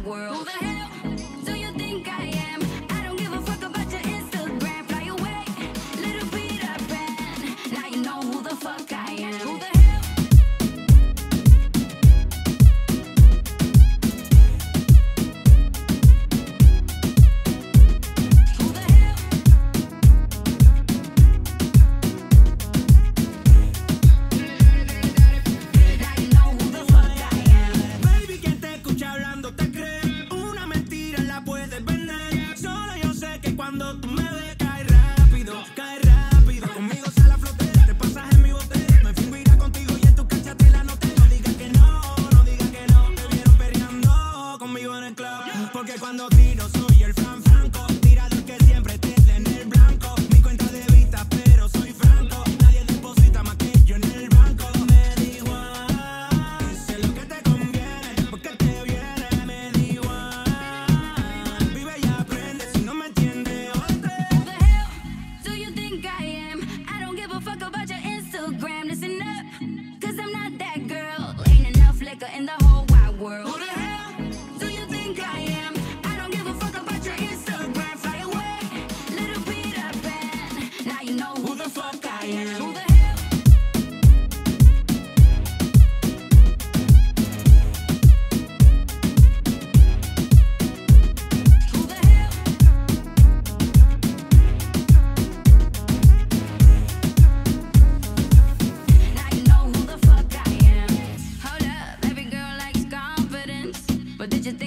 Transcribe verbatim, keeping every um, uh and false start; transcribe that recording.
world. Who the hell do you think I am? I don't give a fuck about your Instagram. Fly away, little Peter Pan. Now you know who the fuck I am. Who the hell? Cuando tú me ves, cae rápido, cae rápido. Conmigo sale a flote, te pasas en mi bote. Me fingo irá contigo y en tu cancha te la noté. No digas que no, no digas que no. Te vieron perreando conmigo en el club. Porque cuando tiro soy el Fran Franco, tirador que siempre te en el blanco. Mi cuenta de vista, pero soy franco. Nadie deposita más que yo en el banco. Me da igual, sé lo que te conviene, porque te viene. Me da igual, vive y aprende. Si no me entiendes, in the whole wide world. Who the hell do you think I am? I don't give a fuck about your Instagram. Fly away, little Peter Pan. Now you know who the fuck I am. Who the hell? Who the hell? Now you know who the fuck I am. Hold up. Did you think